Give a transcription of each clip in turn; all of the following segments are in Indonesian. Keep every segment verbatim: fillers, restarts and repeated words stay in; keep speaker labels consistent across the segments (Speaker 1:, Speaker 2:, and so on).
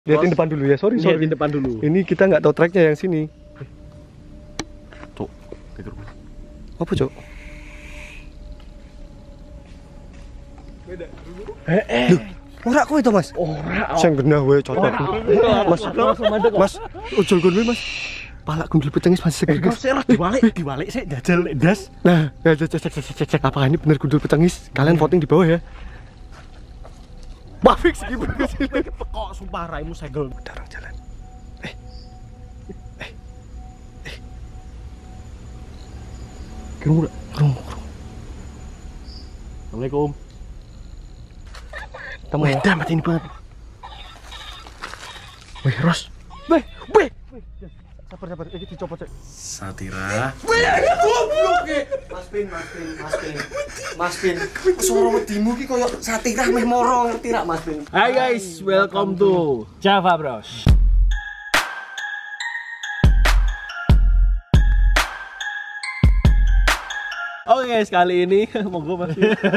Speaker 1: Lihatin depan dulu ya, sorry sorry.
Speaker 2: Lihatin depan dulu.
Speaker 1: Ini kita nggak tahu tracknya yang sini.
Speaker 2: Cok, pikir mas.
Speaker 1: Apa cok?
Speaker 2: Beda.
Speaker 1: Eh eh. Ora kowe to mas?
Speaker 2: Ora.
Speaker 1: Sing genah wae cocok. Mas, mas, ojol gon mas. Palak gundul pecengis masih seger.
Speaker 2: Kau serah dibalik, dibalik saya jajal das.
Speaker 1: Nah, ya cek cek cek cek cek apakah ini benar gundul pecengis? Kalian voting di bawah ya. Wah fix gitu.
Speaker 2: Kok sumpah raimu segel.
Speaker 1: Ada orang jalan. Eh. Eh. Eh.
Speaker 2: Kerungu enggak?
Speaker 1: Kerungu, kerungu.
Speaker 2: Assalamualaikum.
Speaker 1: Temu ya.
Speaker 2: Dah mati ini banget.
Speaker 1: Wih, Ros. Wih, wih. Sabar sabar, ini dicopot cek.
Speaker 2: Satira.
Speaker 1: Wih, goblok ki. Mas Pin, Mas Pin, Mas Pin. Mas Pin. Suara wedimu ki koyo Satira meh moro ngerti rak Mas Pin.
Speaker 2: Hai guys, welcome to Java Bros. Oke guys, kali ini monggo Mas.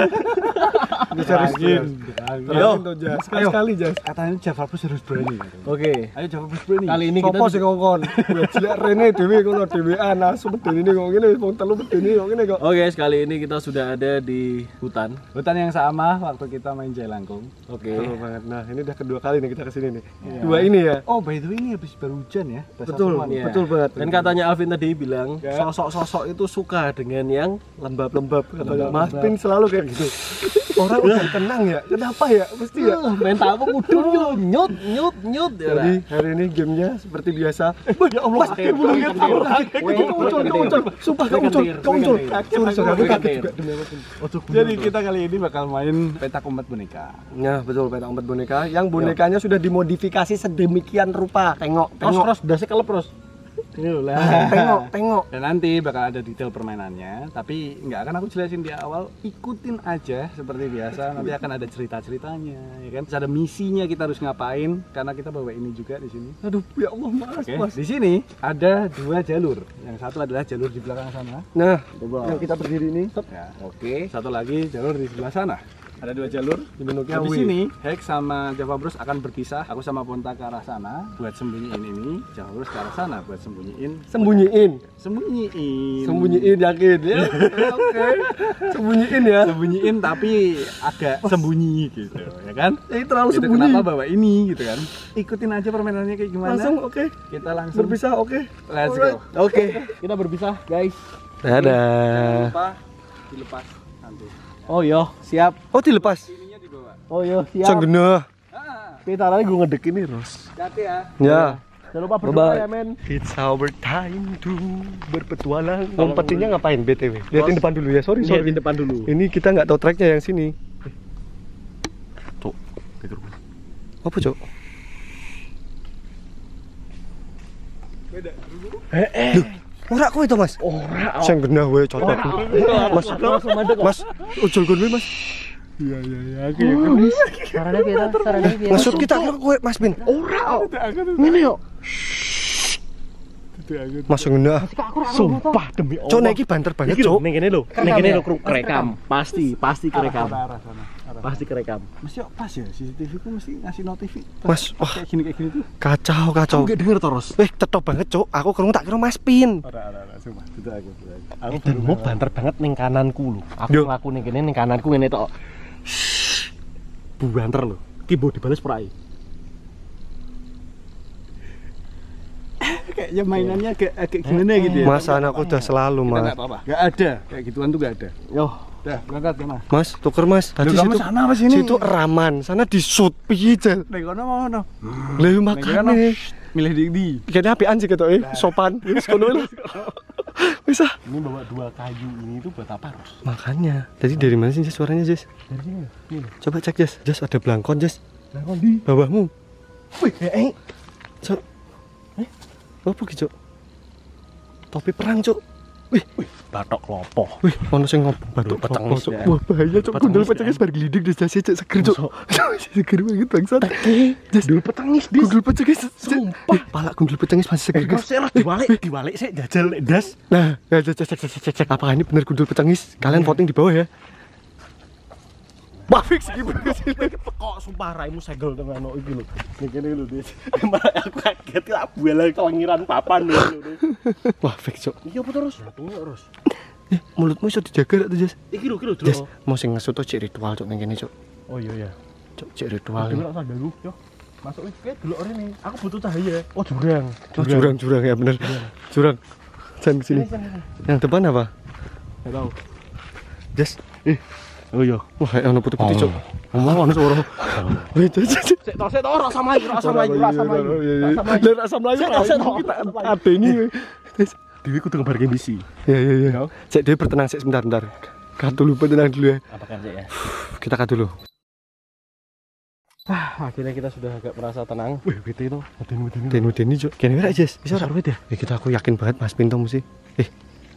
Speaker 1: Diceritakan.
Speaker 2: Ayo,
Speaker 1: Sekali-sekali, Jas.
Speaker 3: Katanya Java Bros harus berani.
Speaker 2: Oke.
Speaker 3: Ayo Java Bros berani.
Speaker 2: Kali ini kita
Speaker 1: Sopo sing ngongkon? Jelek rene dhewe kono dhewean asu medeni kok ngene wong telu medeni kok ngene kok.
Speaker 2: Oke guys, kali ini kita sudah ada di hutan.
Speaker 3: Hutan yang sama waktu kita main Jailangkung.
Speaker 2: Oke.
Speaker 1: Betul banget. Nah, ini udah kedua kali nih kita kesini nih.
Speaker 3: Iya.
Speaker 1: Dua ini ya.
Speaker 3: Oh by the way ini habis baru hujan ya. Dasar
Speaker 1: Betul,
Speaker 3: semua nih.
Speaker 2: Iya.
Speaker 1: betul banget.
Speaker 2: Dan katanya Alvin tadi bilang
Speaker 3: Ya.
Speaker 2: sosok-sosok itu suka dengan yang lembab-lembab.
Speaker 1: Katanya Mas Pin selalu kayak gitu. Orang udah tenang ya. Kenapa ya? Mesti ya.
Speaker 2: Uh, mentalku mudun nyut nyut nyut.
Speaker 1: Jadi hari ini gamenya seperti biasa. Eh, ya Allah, akhir belum lihat muncul, kau muncul, sumpah kau muncul, kau muncul. Sorry, sorry, aku kaget juga demi apapun.
Speaker 3: Jadi kita kali ini bakal main petak umpet boneka.
Speaker 1: Nah, betul, petak umpet boneka. Yang bonekanya sudah dimodifikasi sedemikian rupa. Tengok,
Speaker 2: Ros
Speaker 1: tengok,
Speaker 2: ros dasnya kelep ros. Ini loh lah.
Speaker 1: tengok, tengok.
Speaker 3: Dan nanti bakal ada detail permainannya, tapi nggak akan aku jelasin di awal. Ikutin aja seperti biasa. Nanti akan ada cerita-ceritanya, ya kan? Terus ada misinya kita harus ngapain, karena kita bawa ini juga di sini.
Speaker 1: Aduh, ya Allah, Mas,
Speaker 3: Oke,
Speaker 1: Mas.
Speaker 3: di sini ada dua jalur. Yang satu adalah jalur di belakang sana.
Speaker 1: Nah,
Speaker 2: Coba.
Speaker 1: yang kita berdiri ini.
Speaker 3: Ya, oke. Satu lagi jalur di sebelah sana. Ada dua jalur.
Speaker 1: Dibentuknya
Speaker 3: Habis
Speaker 1: W.
Speaker 3: ini Hex sama Java Bros akan berpisah. Aku sama Ponta ke arah sana buat sembunyiin ini. Java Bros ke arah sana buat sembunyiin.
Speaker 1: Sembunyiin.
Speaker 3: Sembunyiin.
Speaker 1: Sembunyiin yakin ya. Oke. Sembunyiin ya.
Speaker 3: Sembunyiin tapi agak sembunyi gitu, ya kan?
Speaker 1: Ini terlalu
Speaker 3: Itu
Speaker 1: sembunyi.
Speaker 3: kenapa bawa ini gitu kan? Ikutin aja permainannya kayak gimana.
Speaker 1: Langsung oke.
Speaker 3: Kita langsung
Speaker 1: Berpisah oke.
Speaker 3: Let's
Speaker 1: Alright.
Speaker 3: go.
Speaker 2: Oke, kita berpisah guys.
Speaker 3: Jangan
Speaker 1: Dadah.
Speaker 3: lupa dilepas nanti.
Speaker 2: Oh iya, siap.
Speaker 1: Oh, dilepas.
Speaker 3: Ininya dibawa.
Speaker 2: Oh iya, siap.
Speaker 1: Sang genah.
Speaker 3: Ah,
Speaker 2: Kita lagi gue ngedek ini Ros.
Speaker 3: hati ya.
Speaker 1: Ya.
Speaker 2: Jangan lupa
Speaker 1: Bye-bye.
Speaker 2: berdoa ya men.
Speaker 1: It's our time to berpetualang. Ngumpetinnya ngapain B T W? Lihatin depan dulu ya. Sorry, sorry.
Speaker 2: Lihatin depan dulu.
Speaker 1: Ini kita nggak tahu tracknya yang sini.
Speaker 2: Cok, pikir mas.
Speaker 1: Apa cok?
Speaker 3: Beda.
Speaker 1: Eh eh. Ora kowe to mas?
Speaker 2: Ora.
Speaker 1: Sing genah wae cocok. Mas,
Speaker 2: Langsung mandek kok.
Speaker 1: mas, ojol gon mas.
Speaker 3: Iya iya iya. Oke.
Speaker 4: Sarane pira? Sarane pira?
Speaker 1: Maksud kita kira kowe Mas Bin.
Speaker 2: Ora. Ngene yo.
Speaker 1: Mas genah.
Speaker 2: Sumpah demi Allah.
Speaker 1: Cok nek iki banter banget
Speaker 2: Iki lho,
Speaker 1: cok.
Speaker 2: ning kene lho. Ning kene lho kerekam. Pasti, pasti kerekam.
Speaker 3: Arah sana. Arah.
Speaker 2: Pasti kerekam.
Speaker 3: Mesti kok pas ya C C T V ku mesti ngasih notif.
Speaker 1: Mas, wah
Speaker 3: kayak gini kayak gini tuh.
Speaker 1: kacau kacau.
Speaker 2: Enggak denger Toros.
Speaker 1: Wih, tetep banget cok. Aku kerung tak kira Mas Pin.
Speaker 3: Ora ora ora sumpah. Itu aku. itu aku. Aku
Speaker 2: Eh, dan mau banter banget ning kananku lho. Aku
Speaker 1: Yo.
Speaker 2: ngaku ning kene ning kananku ngene tok. Banter lho. Ki mbok dibales perai.
Speaker 3: kayaknya mainannya agak agak gimana gitu ya.
Speaker 1: Mas anakku udah selalu
Speaker 3: Kita
Speaker 1: mas.
Speaker 3: nggak apa-apa. Nggak ada kayak gituan tuh nggak ada.
Speaker 2: Yo,
Speaker 3: Dah berangkat ya mas.
Speaker 1: Mas, tuker mas. Tadi
Speaker 3: Loh, kamu
Speaker 1: situ
Speaker 3: sana apa sini?
Speaker 1: situ raman, sana di shoot piye jal.
Speaker 3: Nek kono mau no.
Speaker 1: Lah
Speaker 3: Nek kono
Speaker 1: makane.
Speaker 3: milih di di.
Speaker 1: Kayaknya apian sih ketok eh sopan. Wis kono lah. Wis ah.
Speaker 2: ini bawa dua kayu ini tuh buat apa, Ros?
Speaker 1: Makanya. Tadi dari mana sih Jas suaranya Jas?
Speaker 2: Dari sini. Nih,
Speaker 1: Coba cek Jas. Jas ada belangkon Jas.
Speaker 2: belakang di.
Speaker 1: Bawahmu.
Speaker 2: Wih, eh,
Speaker 1: Cok. Eh, apa gitu? Topi perang, Cok. Wih,
Speaker 2: batok klopo.
Speaker 1: wih, ono sing ngomong batuk
Speaker 2: Gundul
Speaker 1: pecengis.
Speaker 2: pecengis, ya.
Speaker 1: Wah, bahaya, Cok. Gundul
Speaker 2: Pecengis,
Speaker 1: pecengis bar glidik des Jas Cok seger, Cok. Seger banget bangsat.
Speaker 2: Jas dulu petangis dis.
Speaker 1: Gundul pecengis.
Speaker 2: Sumpah.
Speaker 1: Eh, pala gundul pecengis masih seger,
Speaker 2: Kau
Speaker 1: guys.
Speaker 2: serah dibalik, dibalik saya jajal das.
Speaker 1: Nah, ya, cek cek cek cek cek apakah ini benar gundul pecengis? Kalian voting di bawah ya. Wah fix iki.
Speaker 2: Kok sumpah raimu segel dengan iki lho. Ning kene lho, Des. Malah aku kaget tak bualan kelengiran papan lho.
Speaker 1: Wah fix cok.
Speaker 2: Iki apa terus? Tunggu terus.
Speaker 1: Eh, mulutmu iso dijaga tuh, Jas.
Speaker 2: Iki lho, iki lho,
Speaker 1: Jas,
Speaker 2: Dro.
Speaker 1: mau sing ngesut tuh cek ritual cok ning kene cok.
Speaker 2: Oh iya ya.
Speaker 1: Cok cek ritual.
Speaker 2: Dulu tak ganggu, yo. Masuk wis kayak delok rene. Aku butuh cahaya. Oh, jurang.
Speaker 1: Oh, jurang jurang ya bener. Jurang. Jangan kesini. Yang depan apa?
Speaker 2: Enggak tahu.
Speaker 1: Jas.
Speaker 2: Eh. Oh iya.
Speaker 1: Wah, ono putih-putih cok. Ngomong ono suara. Wih, Jas.
Speaker 2: Sik tok, sik tok, rasa mlayu, rasa mlayu, rasa mlayu. Rasa mlayu.
Speaker 1: Lah rasa mlayu. Kita adeni.
Speaker 2: Dewi kudu ngebarke misi.
Speaker 1: Ya ya ya. Cek Dewi bertenang sik sebentar bentar. Kat dulu bertenang dulu ya.
Speaker 2: Apa kan sih ya?
Speaker 1: Kita kat dulu.
Speaker 2: Ah, akhirnya kita sudah agak merasa tenang. Wih, bete itu. Meden-meden.
Speaker 1: Den-den ini cok. Kene ora, Jas. Bisa ora?
Speaker 2: ya?
Speaker 1: Ya kita aku yakin banget Mas Pinto mesti. Eh,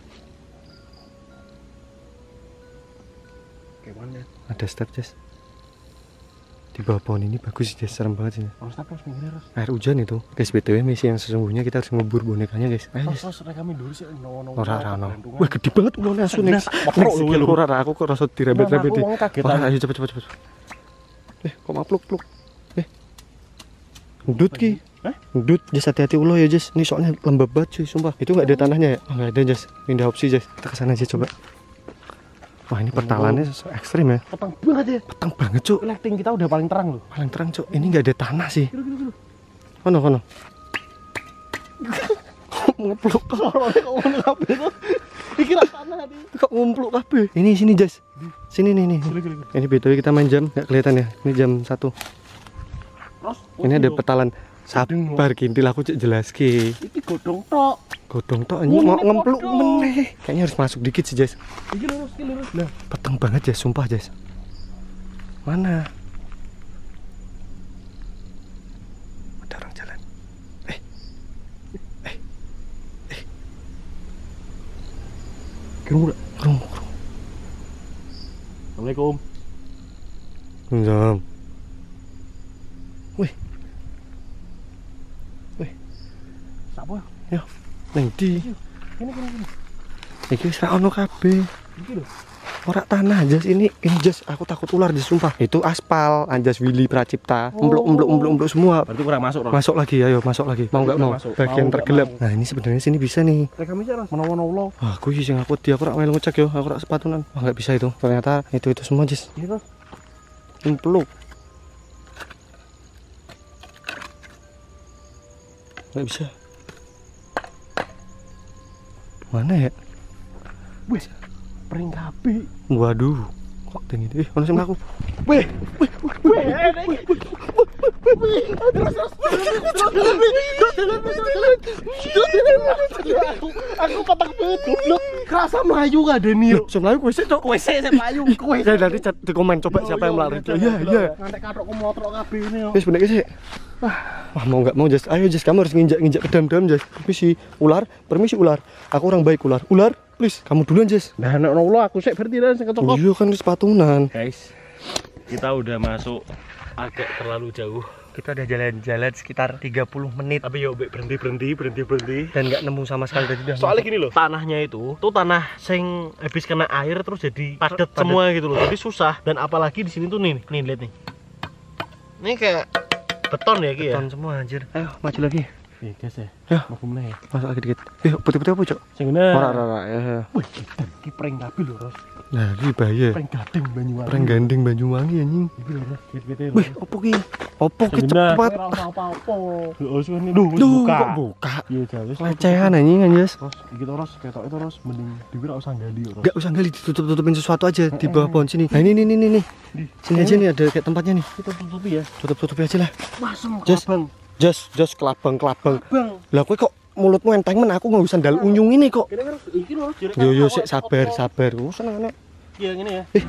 Speaker 2: Gimana?
Speaker 1: ada step, Jas. Di bawah pohon ini bagus, Jas. Serem banget sih.
Speaker 2: Harus apa harus pinggir terus?
Speaker 1: Air hujan itu. Guys, B T W misi yang sesungguhnya kita harus ngebur bonekanya, guys. Ayo,
Speaker 2: Terus
Speaker 1: Jas.
Speaker 2: terus rekam dulu sih. No no.
Speaker 1: Ora ora ono. Wah, gede banget ulone asu ning.
Speaker 2: Makluk lho, lho.
Speaker 1: Ora ora aku kok rasa dirembet-rembet.
Speaker 2: Nah, aku wong kagetan.
Speaker 1: Wah, ayo cepet cepet cepet. Eh, kok mapluk-pluk? Eh. Ndut ki.
Speaker 2: Hah?
Speaker 1: Ndut, Jas hati-hati ulo ya, Jas. Ini soalnya lembab banget cuy, sumpah. Itu enggak ada tanahnya ya? Oh, enggak ada, Jas. Pindah opsi, Jas. Kita ke sana aja coba. Wah, ini pertalannya so ekstrim ya.
Speaker 2: Petang banget ya.
Speaker 1: Petang banget, Cuk.
Speaker 2: Lighting kita udah paling terang loh.
Speaker 1: Paling terang, Cuk. Ini enggak ada tanah sih. Kono, kono. Ngepluk.
Speaker 2: Kok ngono kabeh tuh. Iki ra tanah nih.
Speaker 1: Kok ngumpluk kabeh? Ini sini, Jas. Sini nih nih. Ini B T W kita main jam, enggak kelihatan ya. Ini jam satu.
Speaker 2: Terus
Speaker 1: Ini ada petalan. Sabar kintil aku cek jelaske.
Speaker 2: iki godhong tok.
Speaker 1: Godong tok anjing mau ngempluk meneh. Kayaknya harus masuk dikit sih, Jas.
Speaker 2: Iki lurus, iki lurus. Lah,
Speaker 1: Peteng banget, Jas, sumpah, Jas. Mana? Ada orang jalan. Eh. Eh. Eh.
Speaker 2: kerung.
Speaker 1: Kerung, kerung.
Speaker 2: Assalamualaikum.
Speaker 1: Jam. Wih,
Speaker 2: Sapa?
Speaker 1: ya. Neng di.
Speaker 2: Kene kene kene.
Speaker 1: Iki wis ra ono kabeh.
Speaker 2: Iki lho.
Speaker 1: Ora tanah, Jas, ini. Ini, Jas, aku takut ular, Jas, sumpah. Itu aspal, Anjas Willy Pracipta. Empluk, empluk, empluk, empluk semua.
Speaker 2: Berarti kurang masuk, Ros.
Speaker 1: Masuk lagi, ayo masuk lagi. Mau nggak mau?
Speaker 2: Masuk.
Speaker 1: Bagian
Speaker 2: Mau nggak
Speaker 1: tergelap.
Speaker 2: mau.
Speaker 1: Nah, ini sebenarnya sini bisa nih.
Speaker 2: Rekam iki, Ros. Menawa-nawa.
Speaker 1: Wah, aku sih yang aku dia aku rak melu ngecek yo, aku rak sepatunan. Wah, nggak bisa itu. Ternyata itu itu semua, Jas.
Speaker 2: Ini, Ros.
Speaker 1: Empluk. Nggak bisa. Mana ya?
Speaker 2: Wih, pring kabeh.
Speaker 1: Waduh. Kok tinggi itu? Eh, ono sing mlaku.
Speaker 2: Wih, wih, wih, enek iki. Terus terus. Aku aku patah banget goblok. Kerasa melayu gak ada nih.
Speaker 1: Sing mlaku kowe sik, Cok.
Speaker 2: Kowe sik sik melayu kowe.
Speaker 1: Ya nanti cat di komen coba siapa yang melari. Iya, iya.
Speaker 2: Ngantek kathokku motrok kabeh ini yo.
Speaker 1: Wis bener sih. Wah, mau nggak mau, Jas. Ayo, Jas, kamu harus nginjak-nginjak ke dalam-dalam, Jas. Permisi, ular. Permisi, ular. Aku orang baik, ular. Ular, please. Kamu duluan, Jas.
Speaker 2: Nah, nek ono aku sik berarti lah sing ketok.
Speaker 1: Iya kan sepatunan.
Speaker 5: Guys, kita udah masuk agak terlalu jauh.
Speaker 1: Kita udah jalan-jalan sekitar tiga puluh menit
Speaker 5: Tapi yo Bek, berhenti berhenti berhenti berhenti.
Speaker 1: dan nggak nemu sama sekali tadi udah.
Speaker 5: Soalnya gini loh, tanahnya itu tuh tanah sing habis kena air terus jadi padat
Speaker 1: Padat.
Speaker 5: semua gitu loh. Jadi susah dan apalagi di sini tuh nih, nih lihat nih. Ini kayak beton ya ki ya.
Speaker 1: Beton semua anjir. Ayo maju lagi.
Speaker 2: Eh, guys ya.
Speaker 1: Ya.
Speaker 2: Mau meneh.
Speaker 1: Masuk lagi dikit. Eh, putih-putih apa, Cok?
Speaker 2: Sing bener.
Speaker 1: Ora, ora, ora. Ya, ya.
Speaker 2: Wih, dan iki pring kabeh lho, Ros.
Speaker 1: Nah, ini bahaya.
Speaker 2: Pring gading Banyuwangi.
Speaker 1: Perang gandeng Banyuwangi anjing.
Speaker 2: Iki lho, Ros. Gitu-gitu.
Speaker 1: Wih, opo ki? Opo ki
Speaker 2: Sing bener.
Speaker 1: cepet.
Speaker 2: Ora usah apa-apa. Heeh, suwene. Duh,
Speaker 1: Duh,
Speaker 2: buka.
Speaker 1: kok buka?
Speaker 2: Iya, jauh.
Speaker 1: Lecehan anjing, anjas.
Speaker 2: Ros, iki to, Ros, ketok itu, Ros, mending dhewe ora usah gali, Ros.
Speaker 1: Enggak usah gali, ditutup-tutupin sesuatu aja di bawah pohon sini. Nah, ini nih nih nih. Sini aja nih ada kayak tempatnya nih.
Speaker 2: Kita tutupi ya.
Speaker 1: Tutup-tutupi aja lah.
Speaker 2: Masem
Speaker 1: Jas.
Speaker 2: Bang.
Speaker 1: Jos, jos kelabang, kelabang.
Speaker 2: Bang.
Speaker 1: Lah kowe kok mulutmu enteng men, aku nggak usah sandal unyung ini kok.
Speaker 2: Kene Ros, iki lho, Ros.
Speaker 1: Yo yo sik sabar, sabar. Oh, seneng nek.
Speaker 2: Iya, ngene ya.
Speaker 1: Eh.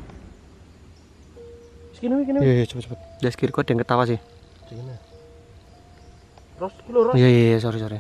Speaker 2: Kene kene.
Speaker 1: Iya, iya, cepet cepet. Das kiri kok ada yang ketawa sih.
Speaker 2: Kene. Ros, iki lho, Ros.
Speaker 1: Iya, iya, iya, sorry, sorry.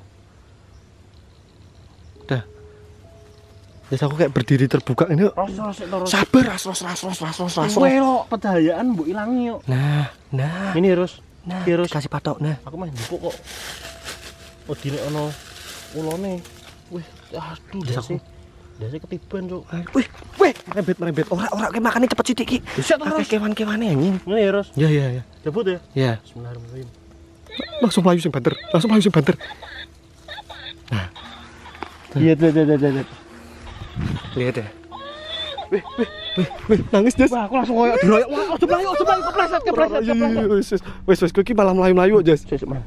Speaker 1: Udah. Ya aku kayak berdiri terbuka ini.
Speaker 2: Ros, Ros, sik to, Ros.
Speaker 1: Sabar, ras, ras, ras, ras, ras, ras, ras.
Speaker 2: Kowe lo pedayaan mbok ilangi yo.
Speaker 1: Nah, nah,
Speaker 2: Ini Ros.
Speaker 1: nah.
Speaker 2: Iya, Ros.
Speaker 1: Kasih patok, nah.
Speaker 2: Aku mah njupuk kok. Oh, dine ono ulone. Wih, aduh,
Speaker 1: Jas
Speaker 2: Jas.
Speaker 1: aku.
Speaker 5: Biasanya ketiban, Cuk.
Speaker 1: Wih, wih, merembet merembet. Ora ora ke makane cepet sithik iki.
Speaker 5: Bisa tuh,
Speaker 1: Akeh
Speaker 5: Ros.
Speaker 1: kewan-kewane anjing.
Speaker 5: Ini ya, Ros.
Speaker 1: Ya ya ya.
Speaker 5: Cabut ya.
Speaker 1: Ya,
Speaker 5: Bismillahirrahmanirrahim.
Speaker 1: langsung melayu sing banter. Langsung melayu sing banter.
Speaker 5: Iya, tuh, tuh, tuh, tuh.
Speaker 1: Lihat ya. Wih, wih, wih, wih, nangis Jas.
Speaker 5: Wah, aku langsung koyo diroyok. Wah, ojo mlayu, ojo mlayu, kepleset, kepleset,
Speaker 1: Iya, iya,
Speaker 5: kepleset.
Speaker 1: iya, wis wis wis wis kowe iki malah melayu-melayu Jas.
Speaker 5: Sesuk mana?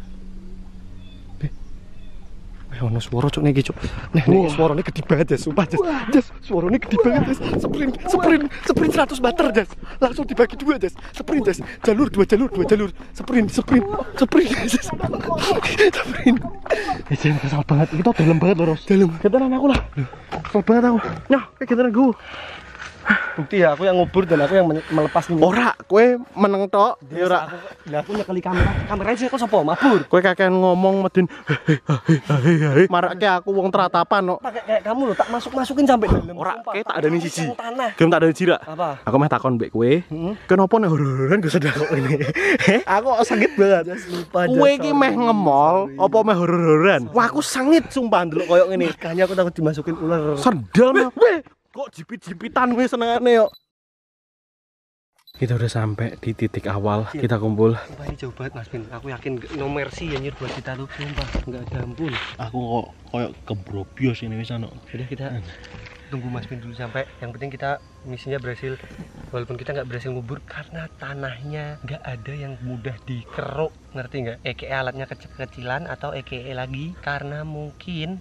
Speaker 1: Eh ono swara cuk niki cuk. Nah, ini suaranya gede banget Jas, sumpah Jas. Jas, suaranya gede banget Jas. Sprint, sprint, sprint seratus meter Jas. Langsung dibagi dua Jas. Sprint Jas. Jalur dua jalur, dua jalur. Sprint, sprint, sprint Jas. Sprint.
Speaker 5: Eh, jangan kesal banget. Kita dalam banget loh, Ros.
Speaker 1: Dalam.
Speaker 5: Gentenan aku lah. Kesal banget aku. Nyah, kayak gentenan gue.
Speaker 2: Bukti ya, aku yang ngubur dan aku yang men- melepas ini.
Speaker 1: Ora, kowe meneng tok.
Speaker 2: Dia ora. Aku, lah aku nyekeli kamera. Kamera aja kok sapa? Mabur.
Speaker 1: Kowe kakean ngomong medin. Marake aku wong teratapan kok.
Speaker 2: Pakai kayak kamu loh, tak masuk-masukin sampai dalam.
Speaker 1: Ora,
Speaker 2: Sumpah,
Speaker 1: kayak tak ada nih siji.
Speaker 2: masuk tanah.
Speaker 1: Gelem tak ada jira.
Speaker 2: Apa?
Speaker 1: Aku meh takon mbek kowe. Kenapa nek hororan gak sedar kok ini? Heh, aku kok sakit banget.
Speaker 2: Lupa
Speaker 1: Kowe iki meh ngemol apa meh horor-hororan? Wah, aku sangit sumpah ndelok koyo ngene.
Speaker 2: Makanya aku takut dimasukin ular.
Speaker 1: Sendal mah. Weh, kok jipit-jipitan kowe senengane yo. Kita udah sampai di titik awal, kita kumpul.
Speaker 2: Sumpah ini jauh banget Mas Bin. Aku yakin gak- no mercy ya nyir buat kita tuh. Sumpah, enggak ada ampun.
Speaker 5: Aku kok koyo kebrobios ini wis ana.
Speaker 2: Udah kita tunggu Mas Bin dulu sampai. Yang penting kita misinya berhasil. Walaupun kita nggak berhasil ngubur karena tanahnya nggak ada yang mudah dikeruk, ngerti nggak? E K E alatnya kecil-kecilan atau E K E lagi karena mungkin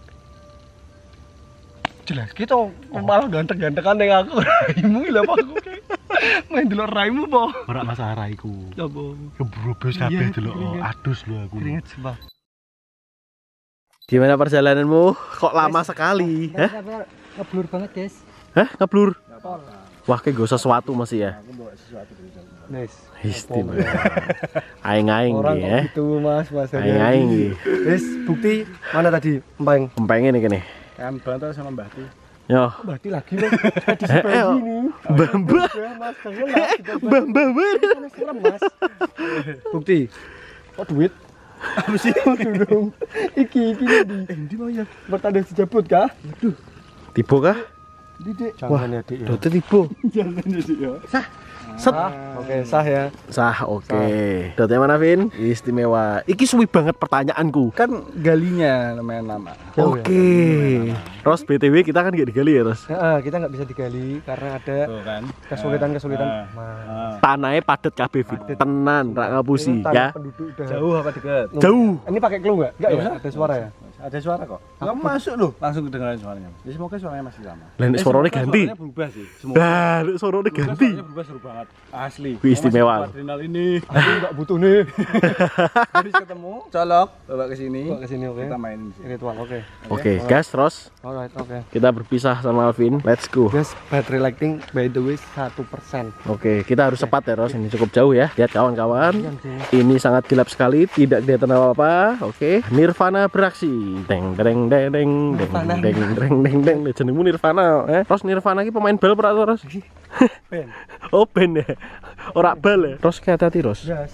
Speaker 2: jelas kita malah ganteng-gantengan dengan aku. Raimu lah Pak, aku kayak main delok raimu po.
Speaker 5: Ora masalah raiku.
Speaker 2: Coba
Speaker 5: Kebrobios kabeh
Speaker 2: Iya,
Speaker 5: delok
Speaker 2: keringet.
Speaker 5: adus lho aku.
Speaker 2: keringet sumpah.
Speaker 1: Gimana perjalananmu? Kok lama sekali? Hah?
Speaker 4: Ngeblur banget, guys.
Speaker 1: Hah? Ngeblur? Wah, kayak gak sesuatu masih ya.
Speaker 2: Nice.
Speaker 1: Istimewa. Aing-aing
Speaker 2: Orang
Speaker 1: ya.
Speaker 2: kok gitu Mas, Mas.
Speaker 1: Aing-aing iki.
Speaker 2: Wis bukti mana tadi? Empeng.
Speaker 1: Empengin iki nih.
Speaker 3: Kan bantu sama Mbah Ti.
Speaker 1: Yo.
Speaker 2: Berarti lagi loh. Tadi
Speaker 1: Eh, eh, oh.
Speaker 2: ini.
Speaker 1: Mbah-mbah.
Speaker 2: Mas, kangen lah.
Speaker 1: Mbah-mbah.
Speaker 2: Serem Mas. Bukti. Kok duit? Apa sih? Dong. Iki iki di. Eh, di mau ya. Bertanda dijabut kah? Aduh.
Speaker 1: Tibo kah?
Speaker 2: Didik.
Speaker 1: Wah,
Speaker 2: Jangan ya, Dik.
Speaker 1: Dote tibo.
Speaker 2: Jangan ya, Dik ya.
Speaker 1: Sah. Set.
Speaker 2: Oke, sah ya.
Speaker 1: Sah, oke. Dote mana, Vin? Istimewa. Iki suwi banget pertanyaanku.
Speaker 3: Kan galinya lumayan lama.
Speaker 1: Oke. Ros, B T W kita kan gak digali ya, Ros?
Speaker 2: Nah, kita nggak bisa digali karena ada
Speaker 3: Tuh kan.
Speaker 2: kesulitan-kesulitan.
Speaker 3: Ah.
Speaker 2: Mas.
Speaker 1: Tanahnya padet kabeh, Vin. Tenan, rak ngapusi
Speaker 2: Ini tanah
Speaker 1: ya.
Speaker 2: penduduk udah.
Speaker 3: Jauh apa dekat?
Speaker 1: Jauh.
Speaker 2: Ini pakai clue nggak? Nggak ya?
Speaker 3: Nggak.
Speaker 2: Ada suara ya?
Speaker 3: Ada suara kok. Kamu masuk loh. Langsung kedengaran suaranya. Jadi semoga suaranya masih sama.
Speaker 1: Lain
Speaker 3: Eh,
Speaker 1: suaranya
Speaker 3: semoga
Speaker 1: ganti.
Speaker 3: Suaranya berubah sih. Semoga.
Speaker 1: Nah, suaranya
Speaker 3: Semoga
Speaker 1: ganti.
Speaker 3: suaranya berubah seru banget. Asli.
Speaker 1: Wih, istimewa.
Speaker 3: Masih adrenal ini.
Speaker 2: Aku nggak butuh nih.
Speaker 3: Habis ketemu, colok, bawa ke sini.
Speaker 2: Bawa ke sini, oke.
Speaker 3: Kita main di sini.
Speaker 2: Ritual, oke.
Speaker 1: Oke, gas, Ros.
Speaker 2: Alright, oke.
Speaker 1: Kita berpisah sama Alvin. Let's go.
Speaker 2: Guys, battery lighting by the way satu persen.
Speaker 1: Oke, kita harus cepat ya, Ros. Ini cukup jauh ya. Lihat kawan-kawan. Ini sangat gelap sekali, tidak kelihatan apa-apa. Oke, Nirvana beraksi. Deng deng deng deng deng deng deng deng deng. Jenengmu Nirvana. Eh, Ros Nirvana iki pemain bal ora, Ros?
Speaker 2: Ben.
Speaker 1: Oh, ben ya. Ora bal ya. Ros, hati-hati, Ros.
Speaker 2: Gas.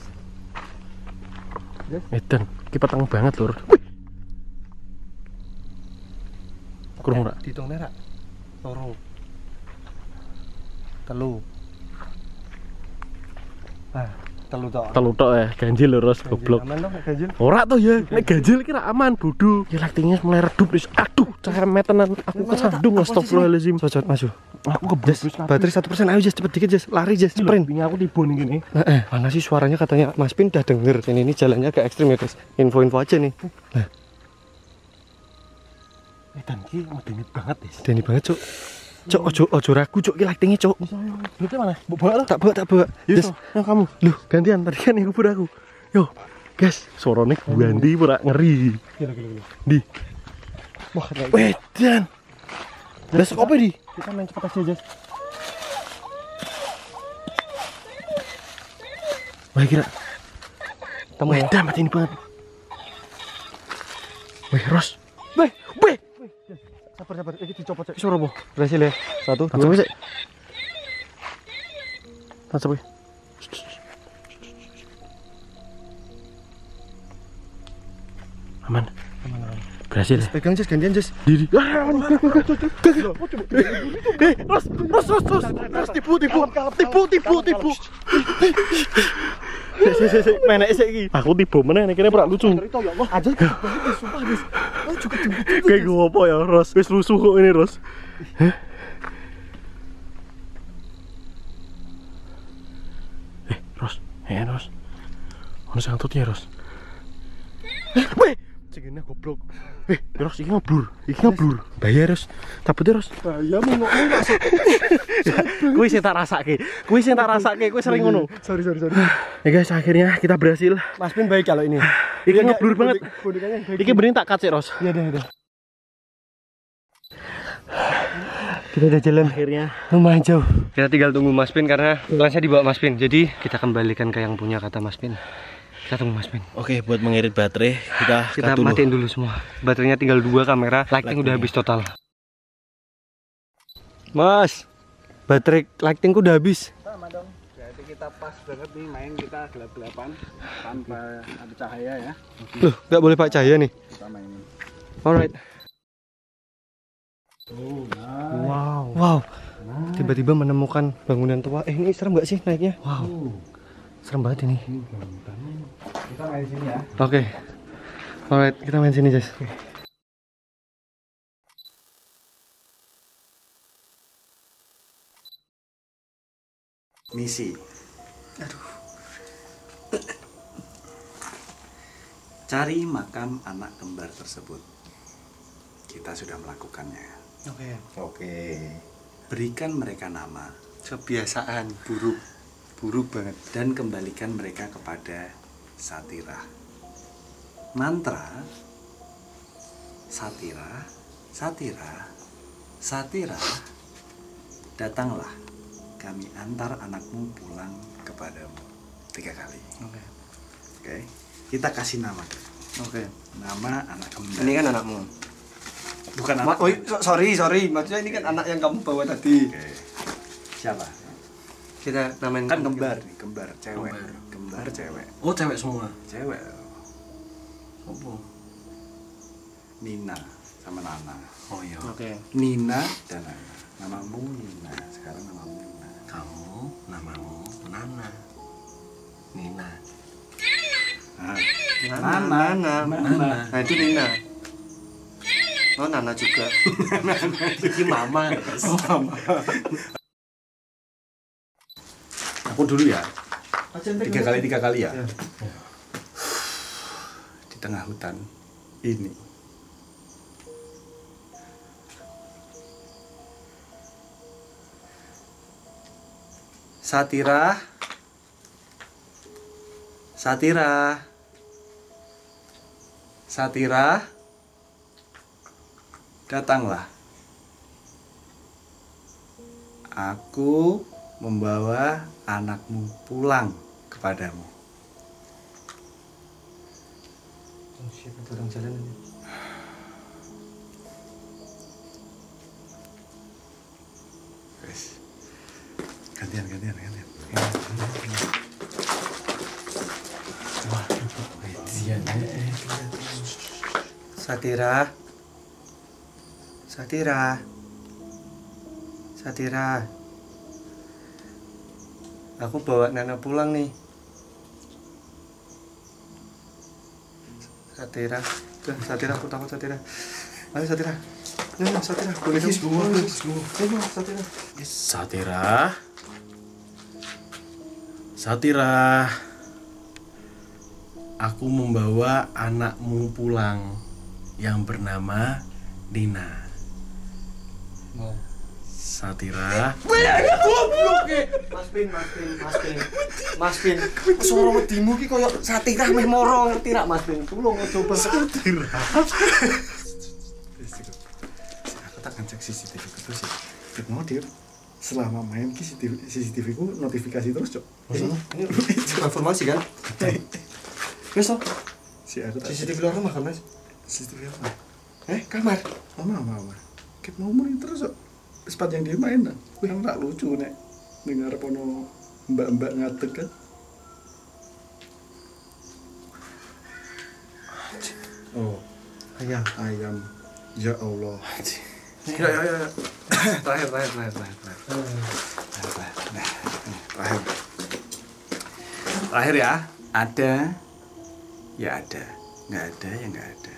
Speaker 1: Edan, iki peteng banget, Lur. Kurung ora?
Speaker 2: Dihitung merah. Loro. Telu. Ah, telu tok.
Speaker 1: Telu tok ya, ganjil lho, Ros, goblok.
Speaker 2: Aman dong, ganjil.
Speaker 1: Ora tuh ya, nek ganjil kira aman, bodoh. Ya lightingnya mulai redup, Ris. Aduh, cemet tenan. Aku kesandung, astagfirullahalazim. Cocot, maju.
Speaker 2: Aku kebus. Baterai satu persen, ayo Jas, cepet dikit Jas. Lari Jas, sprint.
Speaker 3: Ini aku tiba nih gini.
Speaker 2: Nah, eh, mana sih suaranya katanya Mas Pin udah denger. Ini ini jalannya agak ekstrim ya guys. Info-info aja nih. Nah,
Speaker 5: Edan ki medeni banget, Des.
Speaker 2: Deni banget cuk. Cuk, ojo ojo ragu cuk, iki lightingnya cuk.
Speaker 5: Duitnya mana? Bawa lah.
Speaker 2: Tak bawa, tak bawa.
Speaker 5: Yes,
Speaker 2: Jas, kamu. Loh, gantian tadi kan yang kubur aku. Yo, guys,
Speaker 1: Sorone guandi ora ngeri.
Speaker 5: Gila, gila, gila.
Speaker 1: Di.
Speaker 2: wah,
Speaker 1: Wedan. Lah kopi di.
Speaker 2: kita main cepet aja Jas.
Speaker 1: Wah, kira.
Speaker 2: Temu ya.
Speaker 1: Wedan mati ini banget. Wih, Ros.
Speaker 2: Weh,
Speaker 1: Wih.
Speaker 2: sabar sabar, iki dicopot cek. Suara apa? Berhasil ya. Satu,
Speaker 1: Langsung
Speaker 2: dua.
Speaker 1: bisa. Langsung bisa. Aman.
Speaker 2: Aman, aman.
Speaker 5: Berhasil.
Speaker 1: Pegang Jess, gantian Jess. Diri. Ah, Eh, Ros, Ros, Ros, Ros. Ros tipu, tipu. Tipu, tipu, tipu.
Speaker 5: Sik sik sik sik menek sik iki. Aku tiba meneh nek kene ora lucu.
Speaker 1: Ya Allah, aja banget sumpah Jess. Oh, juga tipu.
Speaker 5: Kayak gue apa ya, Ros? Wis rusuh kok ini, Ros. Hah? Eh, Ros. Eh, Ros. Ono sing antut ya, Ros. Weh, cengene goblok. Eh, Ros iki ngoblur. Iki ngoblur. Bayar, Ros. Cabut Ros.
Speaker 1: Bahaya mengokno masuk.
Speaker 5: Kuwi sing tak rasake. Kuwi sing tak rasake, kuwi sering ngono.
Speaker 1: Sorry, sorry, sorry.
Speaker 5: Ya guys, akhirnya kita berhasil.
Speaker 1: Mas Pin baik kalau ini.
Speaker 5: Iki ngoblur banget.
Speaker 1: Bonekanya baik.
Speaker 5: Iki bening tak cut sih, Ros.
Speaker 1: Ya udah, udah. Kita udah jalan
Speaker 5: Akhirnya
Speaker 1: lumayan jauh.
Speaker 2: Kita tinggal tunggu Mas Pin karena lensnya dibawa Mas Pin. Jadi kita kembalikan ke yang punya, kata Mas Pin. Kita tunggu Mas Pin.
Speaker 5: Oke, buat mengirit baterai kita
Speaker 2: Kita
Speaker 5: cut dulu.
Speaker 2: matiin dulu semua. Baterainya tinggal dua, kamera lighting udah habis total. Mas, baterai lightingku udah habis.
Speaker 3: Sama dong. Berarti kita pas banget nih main, kita gelap-gelapan tanpa ada cahaya ya.
Speaker 2: Loh, nggak boleh Pak Cahaya nih.
Speaker 3: Kita mainin.
Speaker 2: Alright.
Speaker 3: Oh, nah.
Speaker 2: Wow. Wow. Tiba-tiba menemukan bangunan tua. Eh, ini serem nggak sih naiknya? Wow. Serem banget ini.
Speaker 3: Kita main di sini ya.
Speaker 2: Oke. Alright, kita main sini, Jess.
Speaker 3: Misi. Cari makam anak kembar tersebut. Kita sudah melakukannya.
Speaker 2: Oke.
Speaker 3: Oke. Berikan mereka nama
Speaker 2: Kebiasaan buruk. Buruk banget.
Speaker 3: dan kembalikan mereka kepada Satira. Mantra Satira, Satira, Satira, datanglah, kami antar anakmu pulang kepadamu. Tiga kali.
Speaker 2: Oke.
Speaker 3: Oke. Kita kasih nama.
Speaker 2: Oke.
Speaker 3: Nama anak kembar.
Speaker 2: Ini kan anakmu.
Speaker 3: bukan
Speaker 2: Ma
Speaker 3: anak.
Speaker 2: oh, so- sorry, sorry. Maksudnya ini kan anak yang kamu bawa tadi.
Speaker 3: Oke. Siapa?
Speaker 2: Kita namain
Speaker 3: Kan kembar nih, kembar cewek.
Speaker 2: Kembar.
Speaker 3: Kembar cewek.
Speaker 2: Oh, cewek semua.
Speaker 3: Cewek.
Speaker 2: Oh.
Speaker 3: Nina sama Nana.
Speaker 5: Oh iya.
Speaker 2: Oke.
Speaker 3: Nina dan Nana. Namamu Nina. Sekarang namamu Nina.
Speaker 5: Kamu namamu Nana. Nina.
Speaker 3: Nah,
Speaker 2: Nana, Nana, Nana. Nah, itu Nina. Oh, Nana juga.
Speaker 5: Iki mama.
Speaker 3: oh, mama. Aku dulu ya. Tiga kali tiga kali ya. Di tengah hutan ini. Satira. Satira. Satira. Datanglah. Aku membawa anakmu pulang kepadamu.
Speaker 2: Oh, shit, ada orang jalan ini.
Speaker 3: Guys, gantian, gantian, gantian. Wah, gantian.
Speaker 2: Satira. Satira. Satira. Aku bawa Nana pulang nih. Satira. Tuh, Satira, aku takut Satira. Ayo Satira. Nana, Satira. Boleh
Speaker 3: Kiss
Speaker 2: dong?
Speaker 3: gua,
Speaker 2: Ayo,
Speaker 3: kiss gua.
Speaker 2: ayo, Satira.
Speaker 5: Satira. Satira. Aku membawa anakmu pulang yang bernama Nina.
Speaker 2: Mau.
Speaker 5: Satira.
Speaker 2: Mas Pin, Mas Pin, Mas Pin. Mas Pin. Suara wedimu ki koyo Satira meh moro, ngerti ra Mas Pin? Tulung coba Satira.
Speaker 3: Aku tak ngecek C C T V ku terus ya. Fit mau dia selama main ki C C T V ku notifikasi terus, Cok.
Speaker 2: Ini informasi kan? Wes toh,
Speaker 3: Si aku tak
Speaker 2: C C T V luar rumah kan, Mas?
Speaker 3: C C T V apa?
Speaker 2: Eh, kamar.
Speaker 3: Mama, mama. Kit mau main terus, Cok. Sempat yang dia main, nah. Wih, tak lucu nek dengar pono mbak-mbak ngadeg kan. Oh,
Speaker 5: Ayam.
Speaker 1: Ayam. Ya Allah.
Speaker 3: Ya ya ya. Terakhir terakhir terakhir terakhir. Terakhir terakhir. Nah, ini, terakhir. Terakhir ya. Ada. Ya ada. Nggak ada ya nggak ada.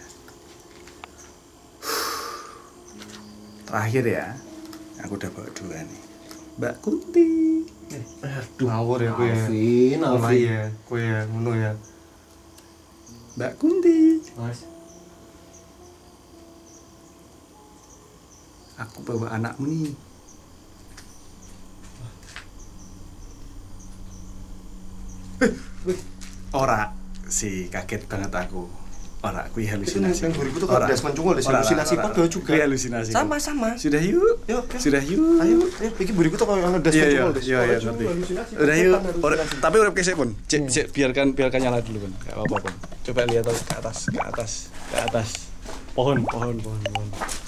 Speaker 3: Terakhir ya. Aku udah bawa dua nih. Mbak Kunti.
Speaker 2: Aduh, ngawur ya kowe.
Speaker 1: Alvin,
Speaker 2: Mulai
Speaker 1: Alvin.
Speaker 2: ya, kowe ya, ngono ya.
Speaker 3: Mbak Kunti.
Speaker 2: Mas.
Speaker 3: Aku bawa anakmu nih. Ora sih, kaget banget aku. Ora, aku halusinasi.
Speaker 1: Itu yang dua ribu tuh kalau Desmond Cungol, halusinasi pada juga.
Speaker 3: Kuwi halusinasi.
Speaker 1: Sama-sama.
Speaker 3: Sudah yuk.
Speaker 1: Yuk,
Speaker 3: Sudah yuk.
Speaker 1: Ayo, ayo, iki buriku tuh kalau yang Desmond
Speaker 3: Iya,
Speaker 1: Cungol,
Speaker 3: iya, iya, iya, ngerti. Udah yuk. Ora- Tapi urip kesek pun. Cek, cek, biarkan biarkan nyala dulu pun. Enggak apa-apa pun. Coba lihat ke atas, ke atas, ke atas. Pohon, pohon, pohon, pohon.